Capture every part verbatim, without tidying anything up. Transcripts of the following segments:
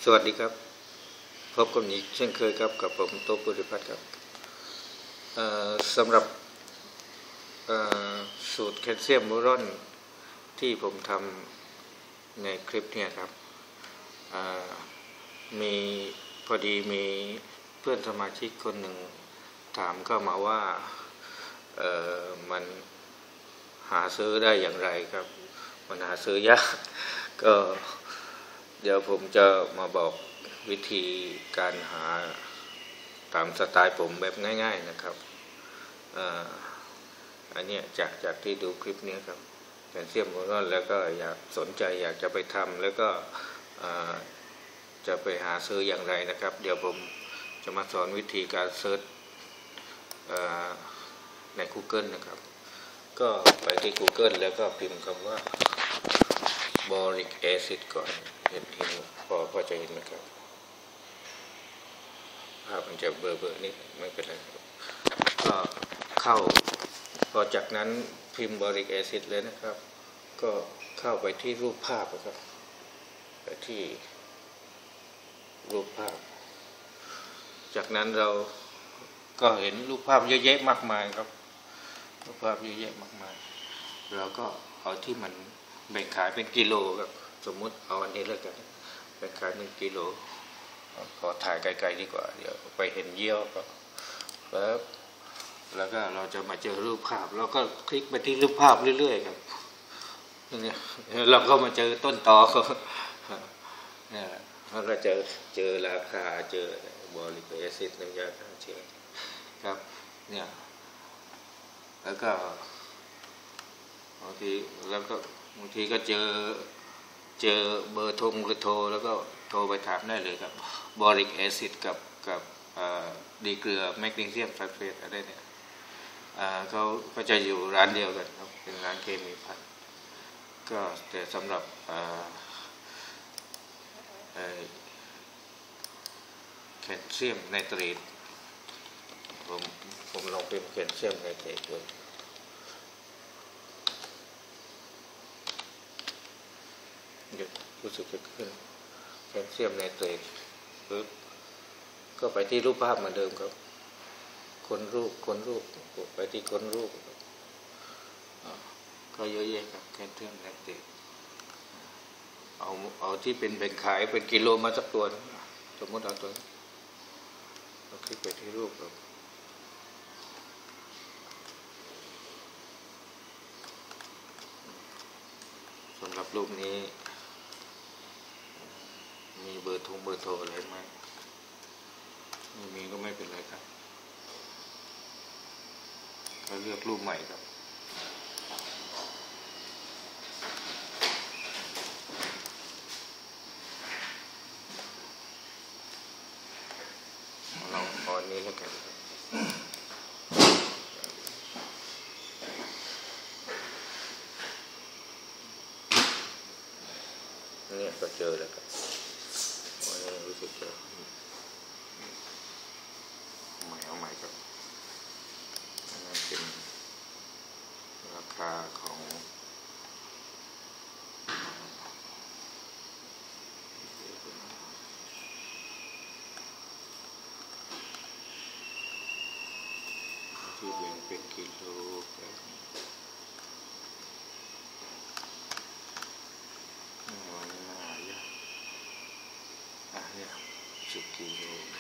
สวัสดีครับพบกันอีกเช่นเคยครับกับผมโต๊ะปุริพัฒน์ครับสำหรับสูตรแคลเซียมบูรอนที่ผมทำในคลิปนี้ครับมีพอดีมีเพื่อนสมาชิกคนหนึ่งถามเข้ามาว่ามันหาซื้อได้อย่างไรครับมันหาซื้อยากก็เดี๋ยวผมจะมาบอกวิธีการหาตามสไตล์ผมแบบง่ายๆนะครับอันนี้จากจากที่ดูคลิปนี้ครับแคลเซียมบูรอนแล้วก็อยากสนใจอยากจะไปทำแล้วก็จะไปหาซื้ออย่างไรนะครับเดี๋ยวผมจะมาสอนวิธีการเซิร์ชใน Google นะครับก็ไปที่ Google แล้วก็พิมพ์คำว่า boric acid ก่อนเห็นเห็นพอพอจะเห็นไหมครับภาพมันจะเบลอๆนิดไม่เป็นไรก็เข้าพอจากนั้นพิมพ์ boric acid เลยนะครับก็เข้าไปที่รูปภาพครับไปที่รูปภาพจากนั้นเราก็เห็นรูปภาพเยอะแยะมากมายครับรูปภาพเยอะแยะมากมายเราก็เอาที่มันแบ่งขายเป็นกิโลครับสมมุติเอาอันนี้แล้วกันแบ่งขายเป็นกิโลขอถ่ายไกลๆดีกว่าเดี๋ยวไปเห็นเยี่ยวก็แล้วแล้วก็เราจะมาเจอรูปภาพแล้วก็คลิกไปที่รูปภาพเรื่อยๆครับเนี่ยเราก็มาเจอต้นตอเขาเนี่ยเราก็เจอเจอราคาเจอบริกแอซิดน้ำยาฆ่าเชื้อครับเนี่ยแล้วก็บางทีแล้วก็บางทีก็เจอเจอเบอร์โทรเบอร์โทรแล้วก็โทรไปถามได้เลยครับบอริกแอซิดกับกับดีเกลือแมกนีเซียมซัลเฟตอะไรเนี่ยเขาก็จะอยู่ร้านเดียวกันครับเป็นร้านเคมีภัณฑ์ก็แต่สำหรับแคลเซียมไนเตรตผมผมลองเป็นแคลเซียมไนเตรตดูรู้สึกจะขึ้นแคลเซียมไนเตรตปึ๊บก็ไปที่รูปภาพเหมือนเดิมครับค้นรูปค้นรูปไปที่ค้นรูปก็เยอะแยะครับแคลเซียมไนเตรตเอาเอาที่เป็นแบ่งขายเป็นกิโลมาสักตัวสมมติเอาตัวเราคลิกไปที่รูปครับสำหรับรูปนี้มีเบอร์โทรเบอร์โทรอะไรไหมไม่มีก็ไม่เป็นไรครับเราเลือกรูปใหม่ครับเราตอนนี้แล้วกันเนี่ยก็เจอแล้วครับวันนี้รู้สึกจะใหม่เอาใหม่ครับนั่นเป็นราคาของที่แบ่งเป็นกิโลสิบกิโล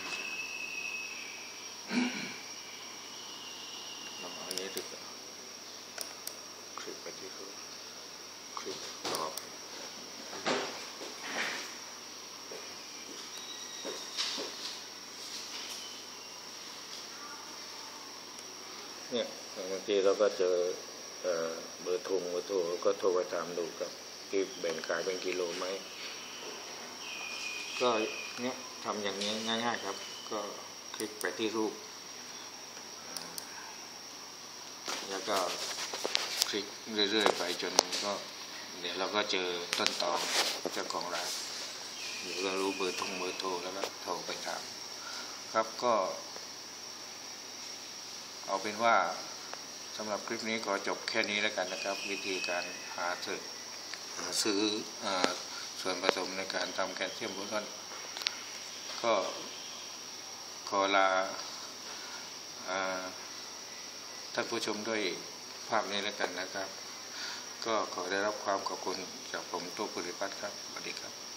เราเอาอันนี้ดีกว่าคลิกไปที่รูปคลิกต่อเนี่ยบางทีเราก็เจอเบอร์โทรเบอร์โทรก็โทรไปถามดูครับที่แบ่งขายเป็นกิโลไหมก็เนี่ยทำอย่างนี้ง่ายๆครับก็คลิกไปที่รูปแล้วก็คลิกเรื่อยๆไปจนก็เดี๋ยวเราก็เจอต้นตอเจ้าของร้านหรือเรารู้เบอร์โทรเบอร์โทรแล้วก็โทรไปถามครับก็เอาเป็นว่าสำหรับคลิปนี้ขอจบแค่นี้แล้วกันนะครับวิธีการหาซื้อหาซื้อส่วนผสมในการทำแคลเซียมบูรอนก็ขอลาท่านผู้ชมด้วยภาพนี้แล้วกันนะครับก็ขอได้รับความขอบคุณจากผมตู้ปุริพัฒน์ครับสวัสดีครับ